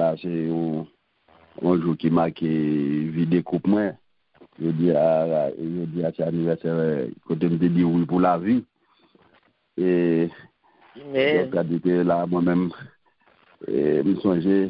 là, c'est un jour qui marque vie de coupe moi. Je dis à c'est anniversaire côté me dit oui pour la vie. Et donc a dit que là moi-même me songer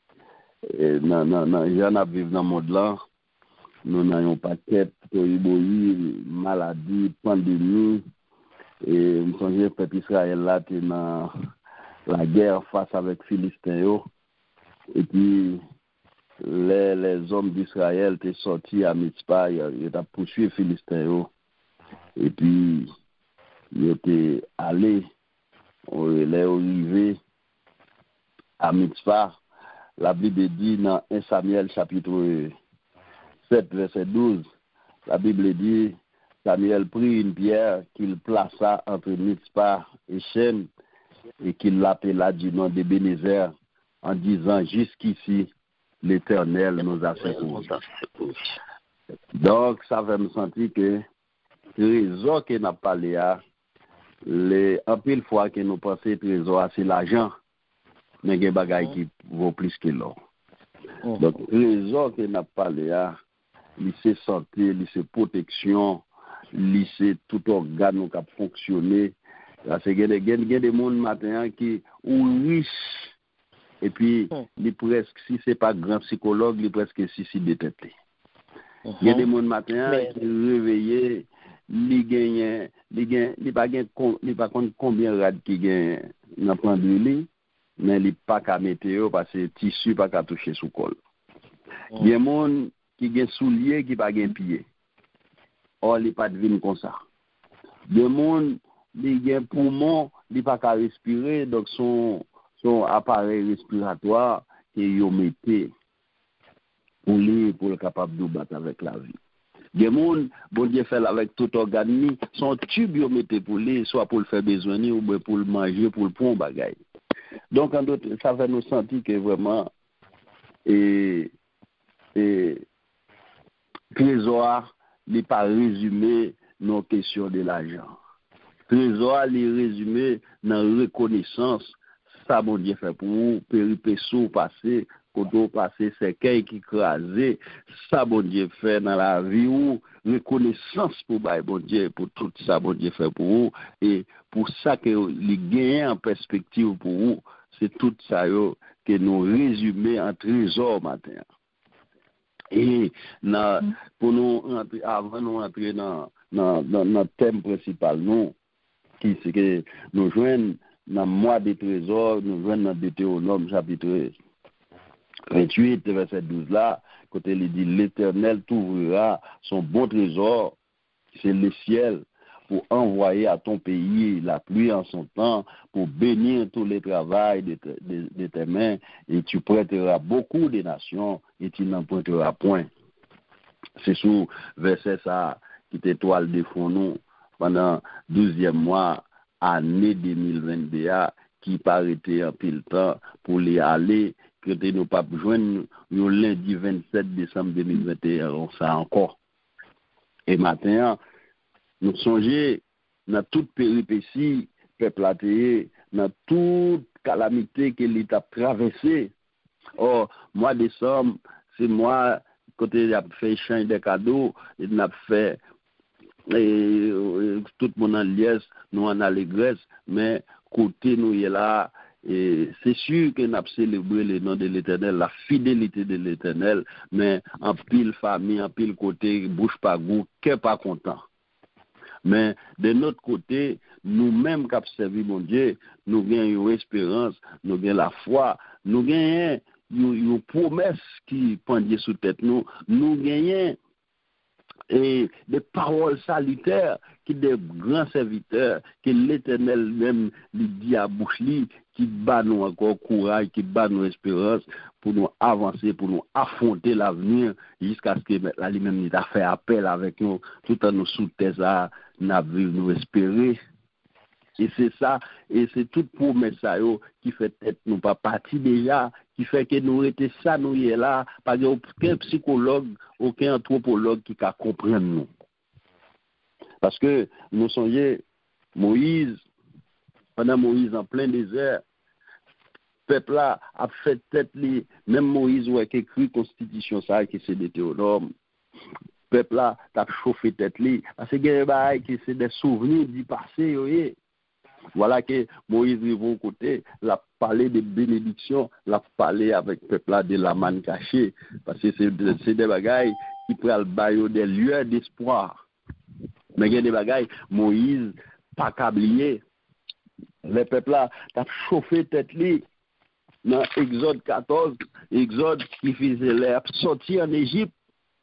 non j'en a vivre dans le monde là. Nous n'avons pas tête, maladie, pandémie. Et me songer le peuple Israël là t'es dans la guerre face avec Philistins. Et puis les hommes d'Israël étaient sortis à Mitzpah, ils ont poursuivi les Philistins. Et puis, ils étaient allés, ils sont arrivés à Mitzpah. La Bible dit dans 1 Samuel chapitre 7, verset 12, la Bible dit, Samuel prit une pierre qu'il plaça entre Mitzpah et Shem et qu'il l'appela du nom d'Ebenezer en disant jusqu'ici, l'Éternel nous a secourus. Donc, ça va me sentir que trésor que n'a parlé à en pile fois que nous pensons trésor c'est l'argent, mais il y a des bagages qui vaut plus que l'or. Donc, trésor que n'a parlé à c'est santé, c'est protection, c'est tout organe qui a fonctionné. Parce que il y a des gens matin qui sont riches. Et puis, il presque, si ce n'est pas grand psychologue, il est presque suicidé tête. Il y a des gens matin qui réveillés, il pas combien de rad qui gagne dans plan de lit, mais il pas qu'à météo parce que tissu pas qu'à toucher sous col. Il y a des gens qui gagne souliers qui pas gagne pied. Or il pas devine comme ça. Des gens qui gagne poumon, il pas qu'à respirer donc son appareil respiratoire que yo mettez pour le capable de battre avec la vie. Des gens, bon Dieu fait avec tout organe, son tube yo mettez pour lui, soit pour le faire besoin ou bien pour le manger, pour le prendre bagaille. Donc en d'autres, ça fait nous sentir que vraiment trésor n'est pas résumé nos questions de l'argent. Trésor est résumé dans la reconnaissance. Ça, bon Dieu fait pour vous, péripéties passé, côté passé, c'est qui crasé, ça, bon Dieu fait dans la vie ou reconnaissance pour bon Dieu, pour tout ça, bon Dieu fait pour vous, et pour ça que les gains en perspective pour vous, c'est tout ça que nous résumons en trésor matin. Et pour nous, avant nous entrer dans notre thème principal, nous, qui c'est que nous joignons dans le mois des trésors, nous joignons dans Deutéronome chapitre 28, verset 12 là, côté il dit l'Éternel t'ouvrira son bon trésor, c'est le ciel, pour envoyer à ton pays la pluie en son temps, pour bénir tous les travails de tes mains, et tu prêteras beaucoup de nations, et tu n'en prêteras point. C'est sous verset ça qui t'étoile de fond nous pendant 12e mois, année 2022, qui paraît en pile temps pour les aller, que nous pas joindre le lundi 27 décembre 2021, ça encore. Et maintenant, nous songeons dans toute péripétie, peuple atterré, dans toute calamité que l'État traversé. Or, mois de décembre, c'est moi, côté il a fait échange de cadeaux, il a fait tout le monde en liesse, nous en allégresse, mais côté nous est là, et c'est sûr que nous avons célébré le nom de l'Éternel, la fidélité de l'Éternel, mais en pile famille, en pile côté, bouche pas goût, qui n'est pas content. Mais de notre côté, nous-mêmes qui avons servi mon Dieu, nous gagnons une espérance, nous gagnons la foi, nous gagnons une promesse qui pendait sous tête nous gagnons et des paroles salutaires qui des grands serviteurs que l'Éternel même lui dit à bouche qui bat nous encore courage, qui bat nous espérance pour nous avancer, pour nous affronter l'avenir jusqu'à ce que la lui-même nous a fait appel avec nous tout en nous sous terre nous espérer. Et c'est ça, et c'est toute promesse qui fait être nous pas parti déjà, qui fait que nous étions ça, nous y est là, parce qu'il n'y a aucun psychologue, aucun anthropologue qui peut comprendre nous. Parce que nous songeons Moïse, pendant Moïse en plein désert, peuple là a fait tête li, même Moïse ouais qui écrit constitution ça qui c'est Deutéronome. Peuple là t'a chauffé tête li, parce que gen bail qui c'est des souvenirs du passé yoye. Voilà que Moïse rive au côté, l'a parlé de bénédiction, l'a parlé avec peuple là de la manne cachée, parce que c'est des bagailles qui prennent le des lueurs d'espoir. Mais il y a des bagailles, Moïse, pas câblier. Le peuple là, t'as chauffé tête li. Dans Exode 14, Exode qui faisait l'air sortir en Égypte.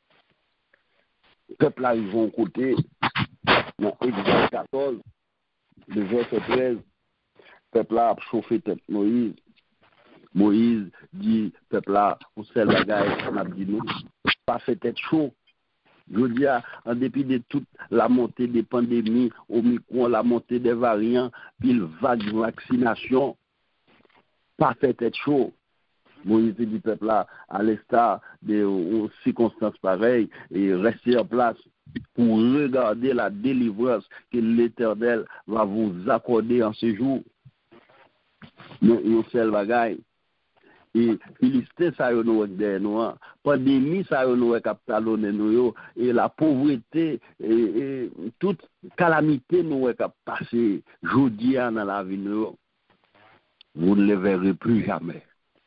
Le peuple là, ils vont côté. Dans Exode 14, le verset 13, le peuple là a chauffé tête Moïse. Moïse dit, peuple là, pour seul bagaille, on a dit nous, pas fait tête chaud. Je dis, en dépit de toute la montée des pandémies, Omicron, la montée des variants, puis le vague de vaccination, pas fait tête chaud. Moïse dit, peuple là, à l'instar de circonstances pareilles, et rester en place pour regarder la délivrance que l'Éternel va vous accorder en ce jour. Nous, seul bagaille. Et Philistin, ça y est, nous, pandémie, ça y est, nous, capitalonné, nous, et la pauvreté, et toute calamité, nous, qui passé, jeudi, dans la vie, nous, vous ne les verrez plus jamais.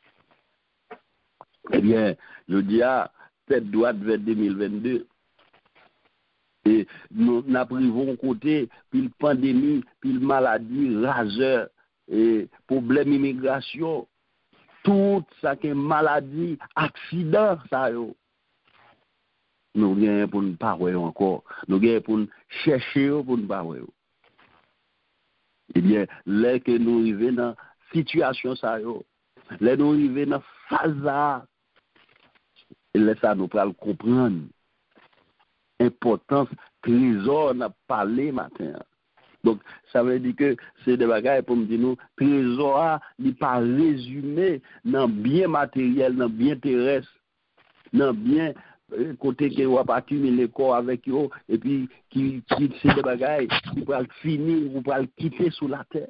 Eh bien, je dis, tête droite vers 2022. Et nous n'aprivons côté, puis la pandémie, puis la maladie, raseur, et problème immigration, tout ça qui est maladie, accident, ça yo. Nous gagnons pour ne pas voir encore. Nous gagnons pour chercher pour ne pas voir. Eh bien, là que nous arrivons dans la situation, ça yo, là nous arrivons dans la phase, et là ça nous peut comprendre l'importance trésor n'a parlé matin. Donc, ça veut dire que c'est des bagages pour me dire nous, trésor n'est pas résumé dans bien matériel, dans bien terrestre, dans bien côté que vous pas accumuler corps avec eux, et puis qui c'est des bagages qui peuvent finir, vous pouvez le quitter sous la terre.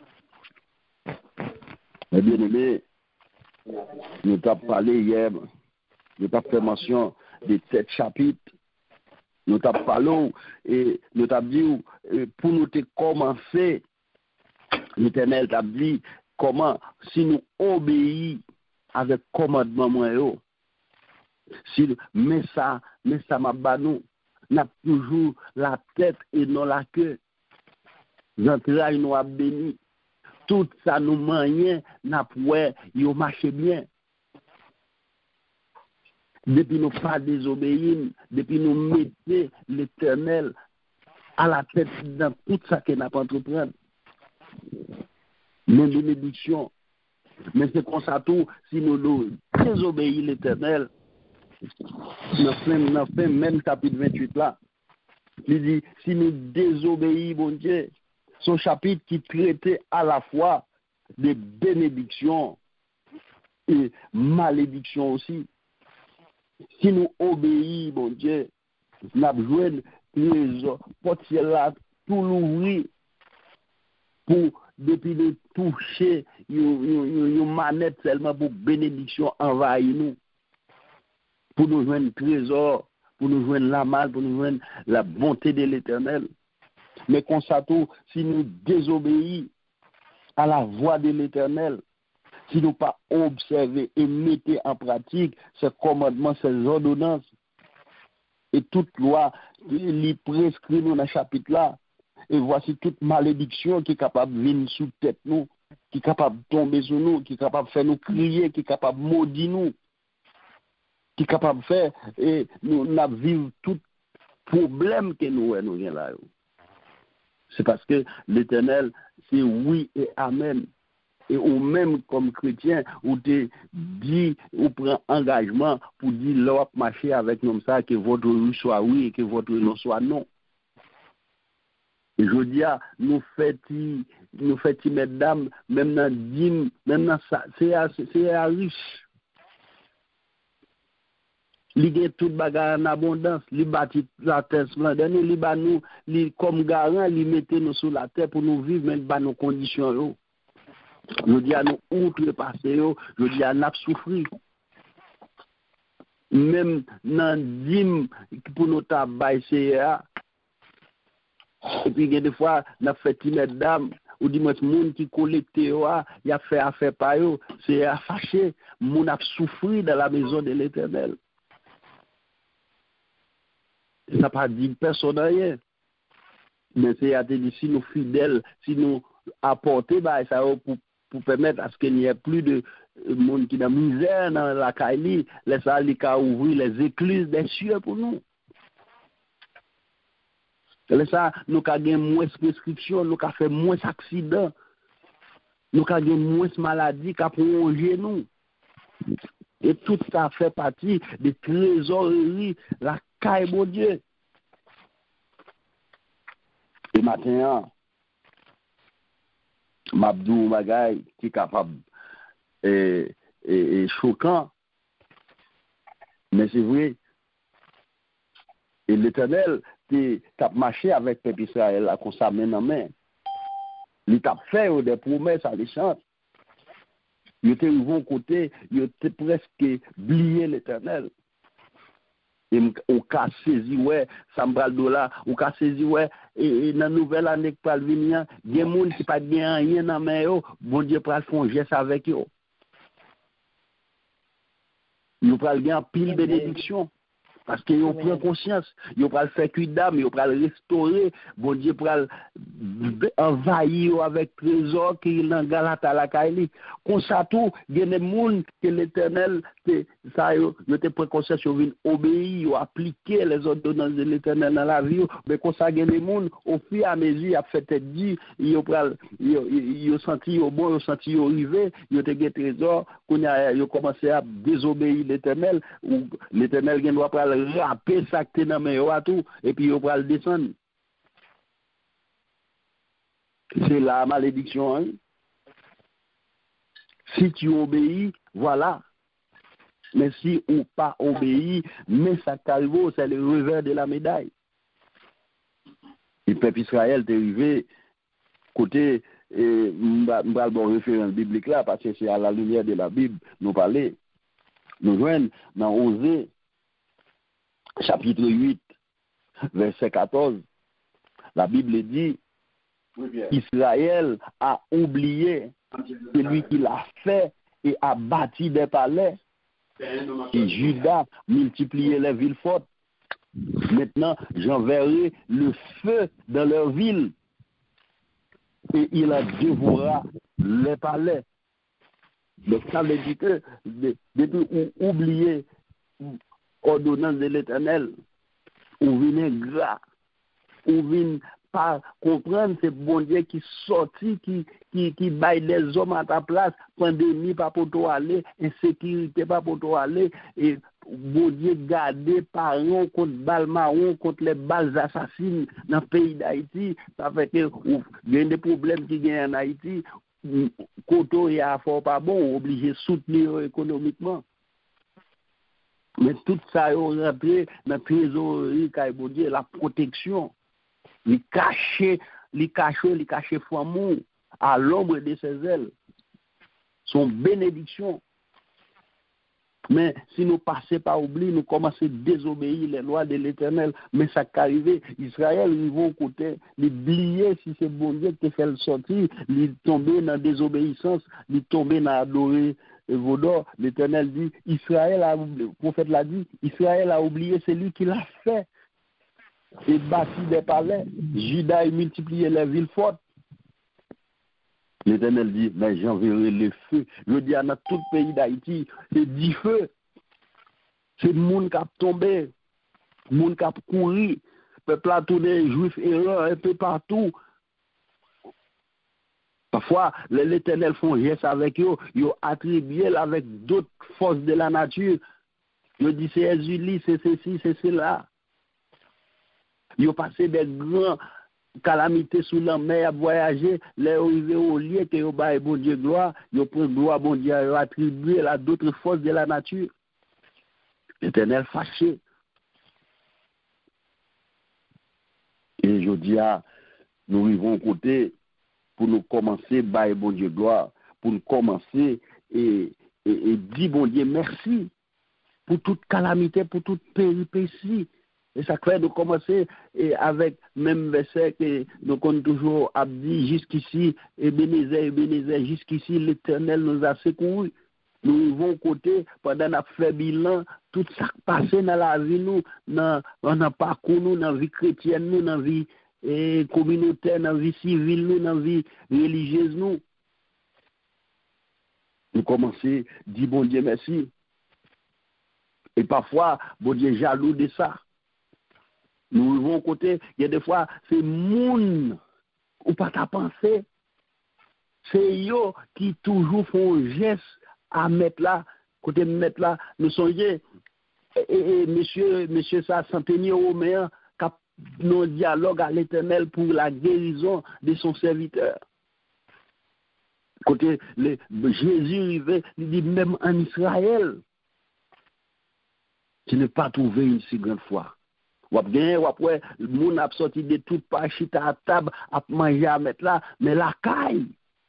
Mais bien aimé, nous t'avons parlé hier, nous t'avons fait mention des 7 chapitres. Nous t'avons parlé et nous t'avons dit pour nous commencer, l'Éternel t'a dit comment si nous obéissons avec commandement si mais ça m'a banou n'a toujours la tête et non la queue. J'entraille nous a béni. Tout ça nous maniait n'a poué yo marche bien. Depuis nous pas désobéir, depuis nous mettre l'Éternel à la tête dans tout ça que n'a pas entreprendre. Même bénédiction. Mais c'est comme ça tout, si nous désobéissons l'Éternel, dans fin même chapitre 28 là, il dit, si nous désobéissons, bon Dieu, son chapitre qui traitait à la fois de bénédiction et malédiction aussi. Si nous obéissons, bon Dieu, nous avons joué trésor, portier là, tout l'ouvrir pour, depuis de toucher, une manette seulement pour bénédiction envahir nous. Pour nous joindre trésor, pour nous joindre la mal, pour nous joindre la bonté de l'Éternel. Mais comme ça tout, si nous désobéissons à la voix de l'Éternel, si nous pas observer et mettre en pratique ces commandements, ces ordonnances, et toute loi, les prescrit nous dans ce chapitre-là, et voici toute malédiction qui est capable de venir sous tête nous, qui est capable de tomber sur nous, qui est capable de faire nous crier, qui est capable de maudire nous, qui est capable de faire, et nous vivons tout problème que nous avons là. C'est parce que l'Éternel, c'est oui et amen. Et ou même comme chrétien, ou te dit, ou prend engagement pour dire l'Europe marcher avec nous ça, que votre oui soit oui et que votre non soit non. Et je dis à nous fait mesdames, même dans dîme, même dans ça, c'est à riche. Li gen tout bagarre en abondance, li bâtit la terre splendide, li ba nous, li comme garant, li mette nous sur la terre pour nous vivre, même ba nos conditions. Je dis à nous outrepasser, je dis à nous souffrir. Même dans dîme pour nous tabac, CA. Et puis, des fois, on a fait une dame, ou dit, moi, monde qui collecte, il a fait affaire par eux, c'est à fâcher, mon a souffert dans la maison de l'Éternel. Ça n'a pas dit personne rien. Mais c'est à dire, si nous fidèles, si nous apportons ça pour permettre à ce qu'il n'y ait plus de monde qui est dans la misère dans la Kaili, laisse aller ouvrir les écluses des cieux pour nous. Laisse ça, nous avons moins de prescriptions, nous avons fait moins d'accidents, nous avons moins de maladies qui ont prolongé nous. Et tout ça fait partie des trésoreries, la caille, mon Dieu. Et maintenant, Mabdou Magay, qui est capable et choquant, mais c'est vrai. Et l'Éternel, qui a marché avec le peuple Israël, comme ça, main en main. Il a fait des promesses à l'échange. Il était au côté, il était presque oublié l'Éternel. Et on a saisi, ouais, $100, on a saisi, ouais, et dans la nouvelle année qui va venir, il y a des gens qui ne pas rien dans la main, bon Dieu va faire un geste avec eux. Nous allons gagner pile bénédiction. Parce qu'ils ont pris conscience, ils ont faire cuire d'âme, ils ont restaurer, bon Dieu pour envahir avec trésor qui est dans Galata la Kaili. Comme ça tout, il y a des gens que l'Éternel, ça, ils ont pris conscience, ils ont obéi, ils ont appliqué les ordonnances de l'Éternel dans la vie, mais comme ça, il y a des gens, au fur et à mesure, ils ont fait tête dit, ils ont senti au bon, ils ont senti au rivé, ils ont des trésors, ils ont commencé à désobéir l'Éternel, ou l'Éternel doit pas rapper ça que dans mes tout et puis il va le descendre. C'est la malédiction. Hein? Si tu obéis, voilà. Mais si ou pas obéi, mais ça calvo, c'est le revers de la médaille. Et le peuple Israël est arrivé côté, et m'bral bon référence biblique là, parce que c'est à la lumière de la Bible, nous parler. Nous joignent dans Osée, chapitre 8, verset 14, la Bible dit, Israël a oublié celui qui l'a fait et a bâti des palais. Et Judas multiplié les villes fortes. Maintenant, j'enverrai le feu dans leur ville et il en dévorera les palais. Donc ça veut dire que depuis oublier ordonnance de l'Éternel, ou venez gras, ou venez pas comprendre c'est bon Dieu qui sortit, qui baille des hommes à ta place, pandémie pas pour toi aller, insécurité pas pour toi aller, et bon Dieu garder parents contre balles marron, contre les balles assassines dans le pays d'Haïti, ça fait que il y a des problèmes qui gagnent en Haïti, Koto et à fort pas bon, obligé de soutenir économiquement. Mais tout ça est rentré dans la trésorerie, la protection. Il cache Fouamou à l'ombre de ses ailes. Son bénédiction. Mais si nous passons par oubli, nous commençons à désobéir les lois de l'Éternel. Mais ça qui arrive, Israël, ils vont côté, ils oublier si c'est bon Dieu qui fait le sortir, ils tombent dans la désobéissance, ils tombent dans adorer Vaudor. L'Éternel dit, le prophète l'a dit, Israël a oublié celui qui l'a fait. Et bâti des palais, Judas a multiplié les villes fortes. L'Éternel dit, mais j'enverrai le feu. Je dis à tout le pays d'Haïti, c'est 10 feux. C'est le monde qui a tombé, le monde qui a couru, le peuple a tourné, juifs erreurs un peu partout. Parfois, l'Éternel font geste avec eux, ils ont attribué avec d'autres forces de la nature. Ils disent, c'est Ezuli, c'est ceci, c'est cela. Ils ont passé des grands calamités sous la mer à voyager, les arrivés au lieu que ils ont bon Dieu gloire, ils ont pris gloire, bon Dieu, ils ont attribué à d'autres forces de la nature. L'Éternel fâché. Et je dis, nous vivons côté pour nous commencer, bon Dieu gloire, pour commencer et dire, bon Dieu, merci pour toute calamité, pour toute péripétie. Et ça fait de commencer avec même verset que nous avons toujours dit jusqu'ici, Ebenezer, jusqu'ici l'Éternel nous a secourus. Nous vivons côté pendant notre fait bilan, tout ça qui passe dans la vie, nous, dans le parcours, nous, dans la vie chrétienne, nous, dans la vie communautaire, dans la vie civile, nous, dans la vie religieuse, nous. Nous commençons à dire bon Dieu merci. Et parfois, bon Dieu jaloux de ça. Nous vivons côté, il y a des fois, c'est moun ou pas ta pensée. C'est eux qui toujours font un geste à mettre là, côté mettre là. Nous songeons, et monsieur ça, Centenier Romain, qui a nos dialogue à l'Éternel pour la guérison de son serviteur. Côté Jésus arrivé, il dit même en Israël, tu n'as pas trouvé une si grande foi. Ou bien, ou après, le monde a sorti de toute part, chita à table, à manger, à mettre là, mais la caille.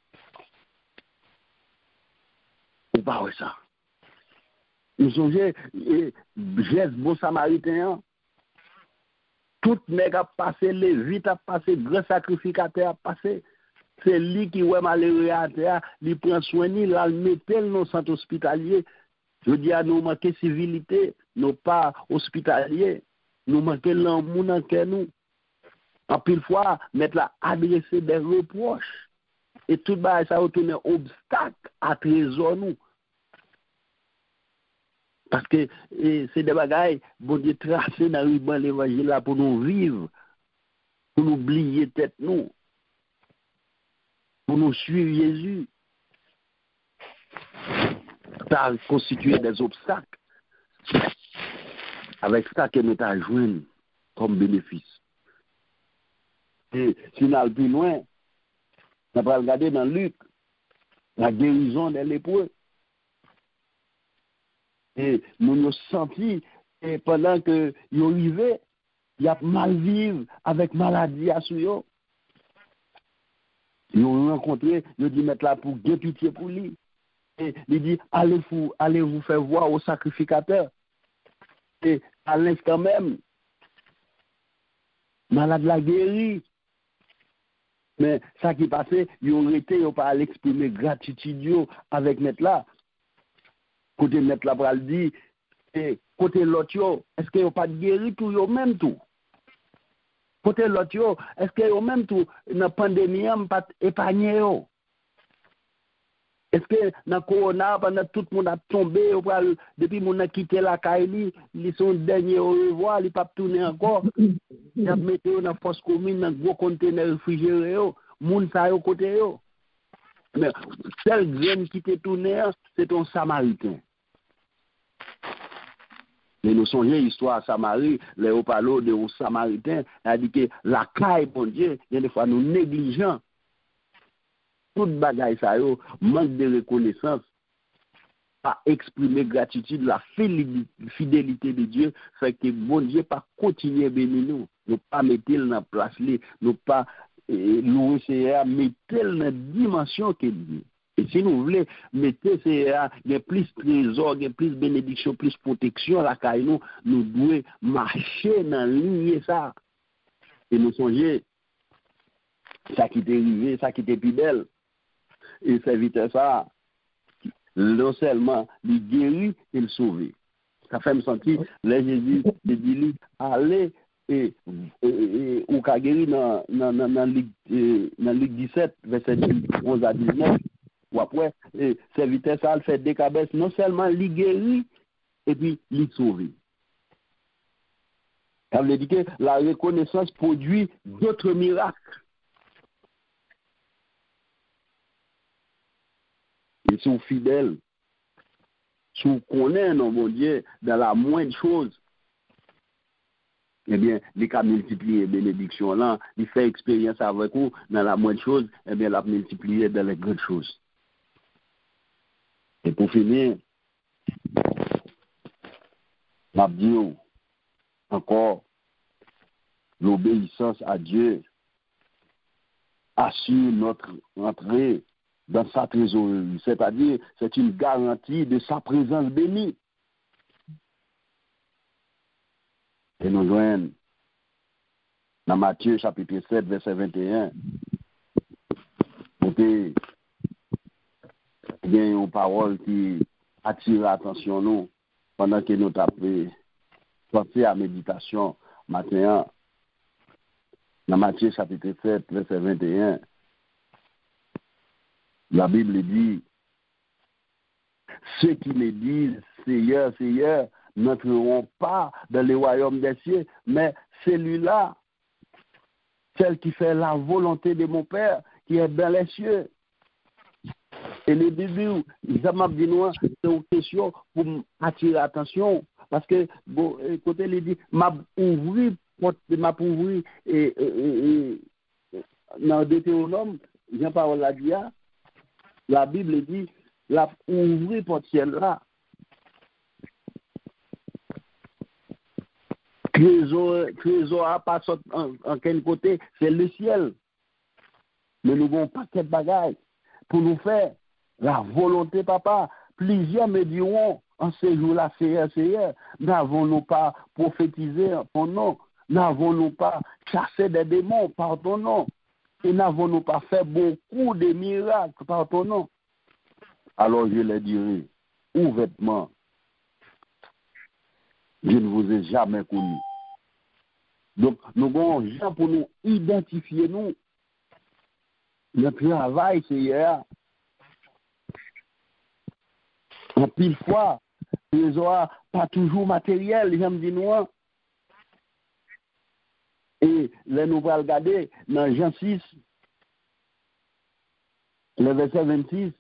Ou pas ça. Nous songez, geste bon samaritain, tout nègre a passé, Lévite a passé, grand sacrificateur a passé. C'est lui qui est malheureux à terre, il prend soin, il le met dans le centre hospitalier. Je dis à nous manquer civilité, nous pas hospitaliers. Nous manquons l'amour dans le nous. En pile fois, mettre là, adresser des reproches. Et tout ça, ça retourne obstacle à trésor nous. Parce que c'est des bagailles, bon Dieu, tracés dans le ruban l'évangile là pour nous vivre, pour nous oublier tête nous, pour nous suivre Jésus. Ça a constitué des obstacles. Avec ça que nous avons joué comme bénéfice. Et si nous allons plus loin, on va regarder dans Luc, la guérison des lépreux. Et nous nous senti, et pendant que ils arrivaient, il y a mal vivre avec maladie à sous. Ils ont rencontré, ils ont dit mettre là pour guérir pitié pour lui. Et il dit allez vous faire voir au sacrificateur. Et à l'instant même, malade la guéri. Mais ça qui passait, ils ont été, ils n'ont pas l'exprimer gratitude avec mettre là. Côté mettre là, pour le dire, et côté l'autre, est-ce qu'ils n'ont pas guéri tout, ils même tout? Côté l'autre, est-ce qu'ils ont même tout, dans la pandémie, ils n'ont pas épargné? Est-ce que dans le corona, pendant tout le monde a tombé, depuis que monde a quitté la Kaili, ils sont derniers au revoir, ils ne peuvent pas tourner encore. Ils ont mis dans la force commune, dans un gros conteneur réfrigéré, les gens sont à côté. Mais seul grain qui te tourné, c'est ton Samaritain. Mais nous songeons l'histoire à Samarie, les haut-parleurs de Samaritain, a dit que la caille, bon Dieu, il y a des fois nous négligeons. Toute bagaille ça yo, manque de reconnaissance, pas exprimer gratitude, la fidélité de Dieu, fait que bon Dieu pas continuer à bénir nous, nous pas mettre dans la place, nous pas louer CA, mettre dans la dimension que Dieu. Et si nous voulons mettre CA, il y a plus de trésors, il y a plus de bénédictions, plus de protection, la caille nous devons marcher dans la ligne ça. Et nous songer, ça qui est arrivé, ça qui est plus belle. Et serviteur ça, non seulement il guérit, il sauve. Ça fait me sentir, là Jésus dit, allez, et ou qu'a guéri dans Luc 17, verset 11 à 19, ou après, serviteur ça, il fait des cabesses, non seulement il guérit, et puis il sauve. Ça veut dire que la reconnaissance produit d'autres miracles. Ils sont fidèles. Si vous connaissez nos bon Dieu dans la moindre chose, eh bien, les cas multiplier bénédiction là, il fait expérience avec vous dans la moindre chose, eh bien, la multiplier dans les grandes choses. Et pour finir, m'a dit encore, l'obéissance à Dieu assure notre entrée dans sa trésorerie. C'est-à-dire, c'est une garantie de sa présence bénie. Et nous joignons dans Matthieu chapitre 7, verset 21. Il y a une parole qui attire l'attention nous pendant que nous tapons penser à méditation matin dans Matthieu chapitre 7, verset 21. La Bible dit, ceux qui me disent Seigneur, Seigneur, n'entreront pas dans le royaume des cieux, mais celui-là, celle qui fait la volonté de mon Père qui est dans les cieux. Et le début, ça m'a dit, c'est une question pour attirer l'attention. Parce que, bon, côté, il dit, m'a ouvri, dans Deutéronome, Jean parole la dit, la Bible dit, la ouvri porte là. Trésor à pas en quel côté, c'est le ciel. Mais nous avons un paquet de bagages pour nous faire la volonté, papa. Plusieurs me diront en ce jour-là, Seigneur, n'avons-nous pas prophétisé en ton nom? N'avons-nous pas chassé des démons par ton nom? Et n'avons-nous pas fait beaucoup de miracles par ton nom? Alors je leur dirai, ouvertement, je ne vous ai jamais connu. Donc, nous avons gens pour nous identifier, nous. Notre travail, c'est hier. En pile fois, les aura pas toujours matériel, j'aime dire nous. Et là, nous allons regarder dans Jean 6, le verset 26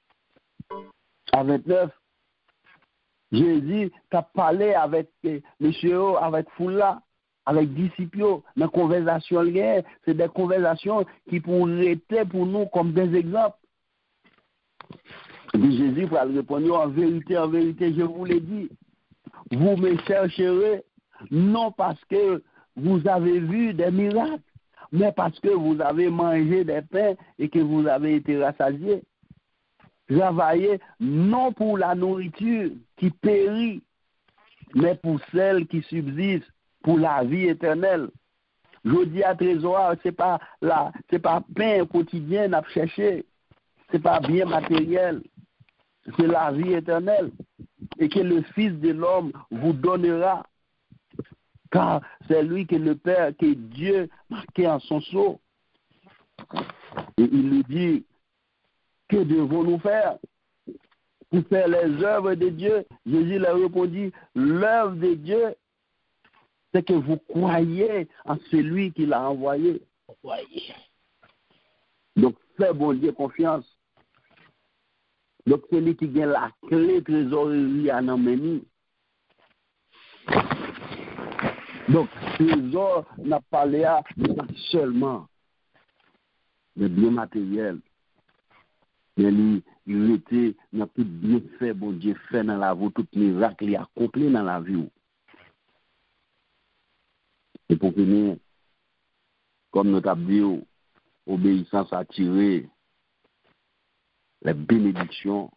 à 29. Jésus a parlé avec monsieur, avec Foula, avec disciples, dans la conversation, c'est des conversations qui pourraient être pour nous comme des exemples. Et puis Jésus va répondre, en vérité, je vous l'ai dit, vous me chercherez, non parce que vous avez vu des miracles, mais parce que vous avez mangé des pains et que vous avez été rassasiés. Travaillez non pour la nourriture qui périt, mais pour celle qui subsiste, pour la vie éternelle. Je dis à trésor, c'est pas pain quotidien à chercher, c'est pas bien matériel, c'est la vie éternelle, et que le Fils de l'homme vous donnera, car c'est lui que le Père, que Dieu marqué en son sceau. Et il lui dit, que devons-nous faire pour faire les œuvres de Dieu? Jésus leur répondit, l'œuvre de Dieu, c'est que vous croyez en celui qui l'a envoyé. Croyez. Donc, fais bon Dieu confiance. Donc, celui qui gagne la clé trésorerie à n'emmener. Donc, trésor n'a pas l'air seulement de bien matériel. Mais il était dans tout bien fait, bon Dieu fait dans la vie, tout miracle, il a accompli dans la vie. Et pour finir, comme nous avons dit, obéissance a tiré les bénédictions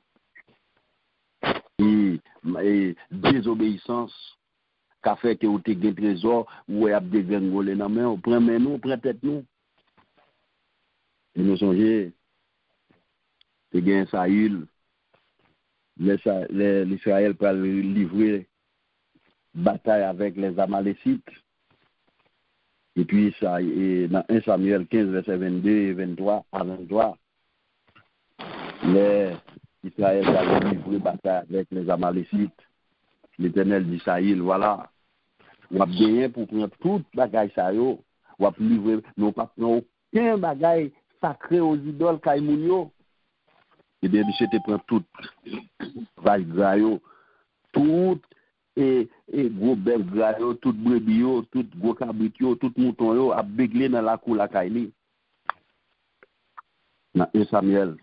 et désobéissance qu'a fait que vous avez un trésor, ou vous avez dégringolé dans la main, vous prenez nous, vous prenez tête nous. Et nous songez, c'est bien Saül, l'Israël peut livrer bataille avec les Amalécites. Et puis, ça, et dans 1 Samuel 15, verset 22 et 23 à 23, l'Israël va livrer bataille avec les Amalécites. L'Éternel dit Saül, voilà, on va bien pour prendre toute bagaille ça yo, on va livrer, nous pas prendre aucun bagaille sacré aux idoles Kaimounio. Et bien, monsieur te prend toute vache grayo, tout et gros bel grayo, tout brebis yo, tout gros cabrit yo, tout mouton yo, a béglé dans la cour la Kaili. Dans 1 Samuel,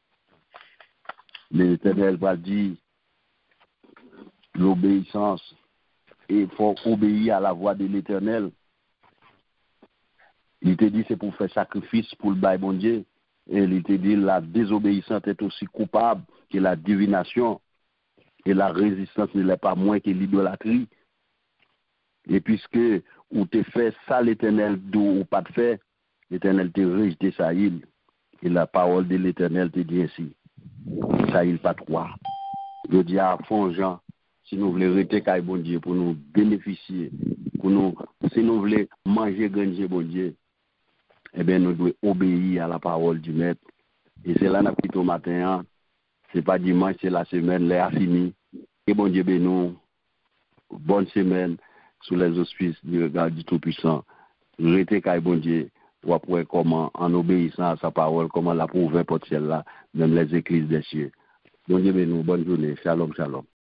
l'Éternel va dire l'obéissance. Et il faut obéir à la voix de l'Éternel. Il te dit c'est pour faire sacrifice pour le bail bon Dieu. Et il te dit la désobéissance est aussi coupable que la divination et la résistance ne l'est pas moins que l'idolâtrie. Et puisque ou te fait ça l'Éternel d'où ou pas de fait, l'Éternel te rejeté ça il. Et la parole de l'Éternel te dit ainsi. Ça il pas trois. Je dis à fond Jean, si nous voulons rester avec bon Dieu pour nous bénéficier, pour nous, si nous voulons manger gagner bon Dieu, eh bien nous devons obéir à la parole du Maître. Et c'est là nous au matin, c'est pas dimanche, c'est la semaine, l'air fini. Et bon Dieu bénisse, bonne semaine sous les auspices du regard du Tout-Puissant. Restez avec bon Dieu, pour après comment, en obéissant à sa parole, comment la prouver pour celle-là, même les églises des cieux. Bon Dieu bénisse, bonne journée, shalom, shalom.